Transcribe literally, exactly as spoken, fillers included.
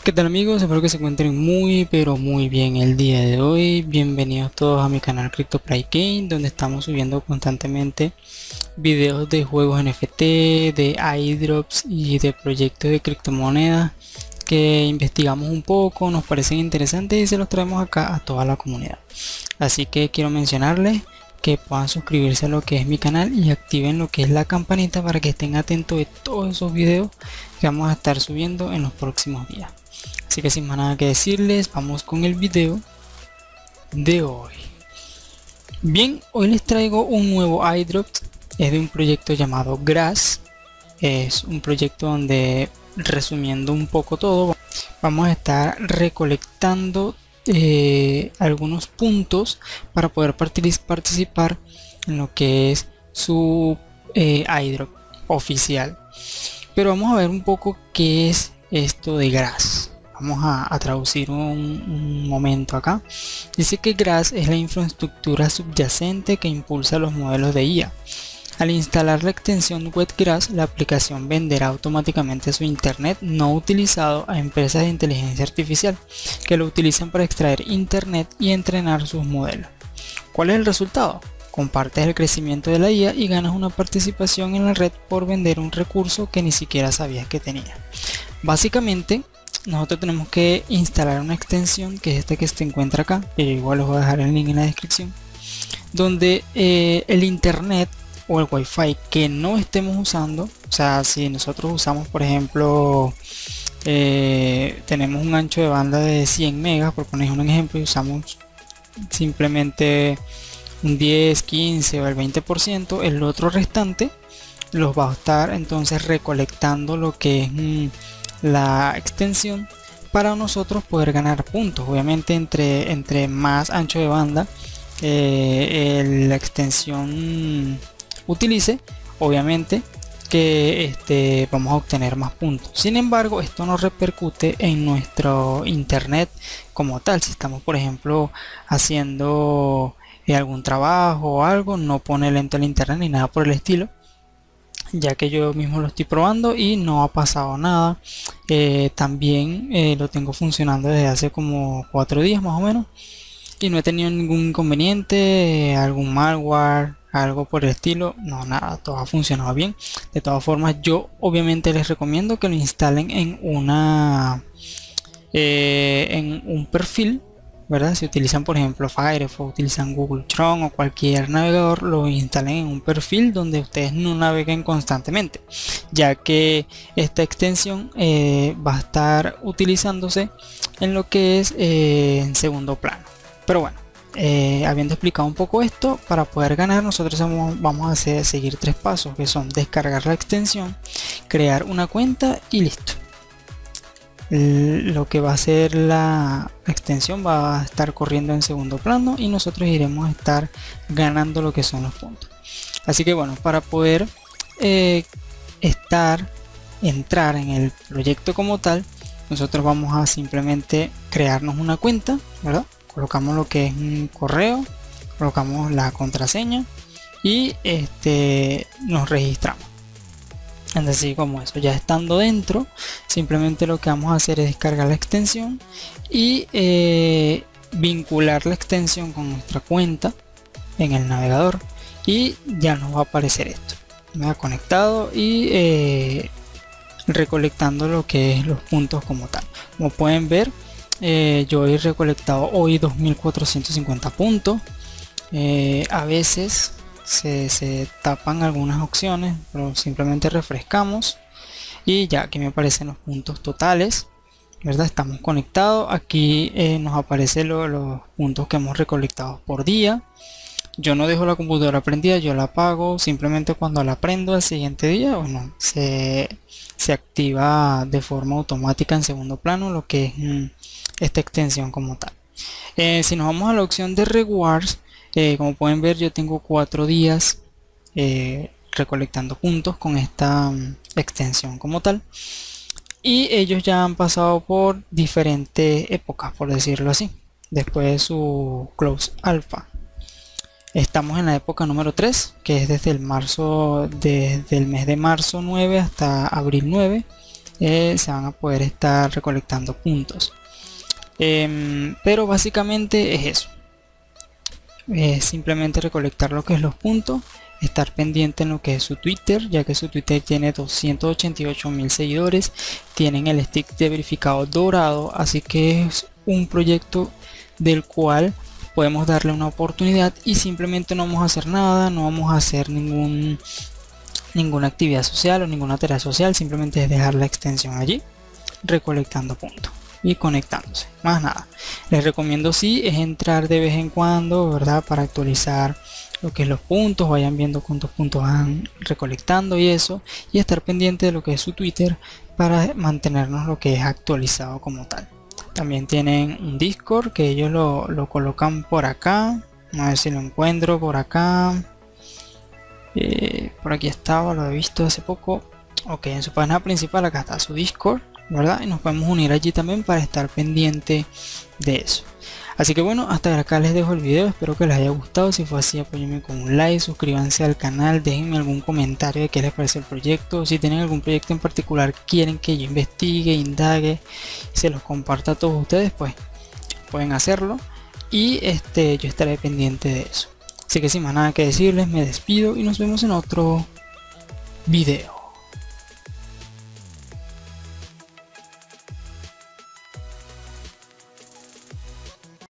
¿Qué tal amigos? Espero que se encuentren muy pero muy bien el día de hoy. Bienvenidos todos a mi canal CryptoPride Game, donde estamos subiendo constantemente videos de juegos N F T, de airdrops y de proyectos de criptomonedas que investigamos un poco, nos parecen interesantes y se los traemos acá a toda la comunidad. Así que quiero mencionarles que puedan suscribirse a lo que es mi canal y activen lo que es la campanita para que estén atentos de todos esos videos que vamos a estar subiendo en los próximos días. Así que sin más nada que decirles, vamos con el video de hoy. Bien, hoy les traigo un nuevo airdrop. Es de un proyecto llamado Grass. Es un proyecto donde, resumiendo un poco todo, vamos a estar recolectando eh, algunos puntos para poder participar en lo que es su eh, airdrop oficial. Pero vamos a ver un poco qué es esto de Grass. Vamos a, a traducir un, un momento acá. Dice que Grass es la infraestructura subyacente que impulsa los modelos de I A. Al instalar la extensión web Grass, la aplicación venderá automáticamente su internet no utilizado a empresas de inteligencia artificial que lo utilizan para extraer internet y entrenar sus modelos. ¿Cuál es el resultado? Compartes el crecimiento de la I A y ganas una participación en la red por vender un recurso que ni siquiera sabías que tenía. Básicamente, nosotros tenemos que instalar una extensión que es esta que se encuentra acá, que yo igual les voy a dejar el link en la descripción, donde eh, el internet o el wifi que no estemos usando, o sea, si nosotros usamos, por ejemplo, eh, tenemos un ancho de banda de cien megas, por poner un ejemplo, y usamos simplemente un diez, quince o el veinte por ciento, el otro restante los va a estar entonces recolectando lo que es mmm, la extensión para nosotros poder ganar puntos. Obviamente entre, entre más ancho de banda eh, el, la extensión utilice, obviamente que este, vamos a obtener más puntos. Sin embargo, esto no repercute en nuestro internet como tal. Si estamos, por ejemplo, haciendo eh, algún trabajo o algo, no pone lento el internet ni nada por el estilo, ya que yo mismo lo estoy probando y no ha pasado nada. Eh, también eh, lo tengo funcionando desde hace como cuatro días más o menos y no he tenido ningún inconveniente, eh, algún malware, algo por el estilo, no, nada, todo ha funcionado bien. De todas formas, yo obviamente les recomiendo que lo instalen en una eh, en un perfil, ¿verdad? Si utilizan por ejemplo Firefox, utilizan Google Chrome o cualquier navegador, lo instalen en un perfil donde ustedes no naveguen constantemente, ya que esta extensión eh, va a estar utilizándose en lo que es eh, en segundo plano. Pero bueno, eh, habiendo explicado un poco esto, para poder ganar nosotros vamos, vamos a hacer, seguir tres pasos, que son descargar la extensión, crear una cuenta y listo. Lo que va a ser la extensión va a estar corriendo en segundo plano y nosotros iremos a estar ganando lo que son los puntos. Así que bueno, para poder eh, estar entrar en el proyecto como tal, nosotros vamos a simplemente crearnos una cuenta, ¿verdad? Colocamos lo que es un correo, colocamos la contraseña y este nos registramos. Así como eso, ya estando dentro, simplemente lo que vamos a hacer es descargar la extensión y eh, vincular la extensión con nuestra cuenta en el navegador y ya nos va a aparecer esto, me ha conectado y eh, recolectando lo que es los puntos como tal. Como pueden ver, eh, yo he recolectado hoy dos mil cuatrocientos cincuenta puntos. Eh, a veces Se, se tapan algunas opciones, pero simplemente refrescamos y ya aquí me aparecen los puntos totales, ¿verdad? Estamos conectados. Aquí eh, nos aparecen lo, los puntos que hemos recolectado por día. Yo no dejo la computadora prendida, yo la apago simplemente cuando la prendo al siguiente día. Bueno, se, se activa de forma automática en segundo plano lo que es mm, esta extensión como tal. Eh, si nos vamos a la opción de rewards, Eh, como pueden ver, yo tengo cuatro días eh, recolectando puntos con esta um, extensión como tal y ellos ya han pasado por diferentes épocas, por decirlo así, después de su close alpha. Estamos en la época número tres, que es desde el marzo desde el mes de marzo nueve hasta abril nueve, eh, se van a poder estar recolectando puntos. Eh, pero básicamente es eso. Es simplemente recolectar lo que es los puntos, estar pendiente en lo que es su Twitter, ya que su Twitter tiene doscientos ochenta y ocho mil seguidores, tienen el stick de verificado dorado, así que es un proyecto del cual podemos darle una oportunidad y simplemente no vamos a hacer nada, no vamos a hacer ningún ninguna actividad social o ninguna tarea social, simplemente es dejar la extensión allí recolectando puntos y conectándose, más nada. Les recomiendo sí es entrar de vez en cuando, verdad, para actualizar lo que es los puntos, vayan viendo cuántos puntos van recolectando y eso, y estar pendiente de lo que es su Twitter para mantenernos lo que es actualizado como tal. También tienen un Discord que ellos lo, lo colocan por acá, a ver si lo encuentro por acá. Eh, por aquí estaba, lo he visto hace poco. Ok, en su página principal acá está su Discord, ¿verdad? Y nos podemos unir allí también para estar pendiente de eso. Así que bueno, hasta acá les dejo el video, espero que les haya gustado. Si fue así, apóyenme con un like, suscríbanse al canal, déjenme algún comentario de qué les parece el proyecto. Si tienen algún proyecto en particular quieren que yo investigue, indague, se los comparta a todos ustedes, pues pueden hacerlo y este yo estaré pendiente de eso. Así que sin más nada que decirles, me despido y nos vemos en otro video.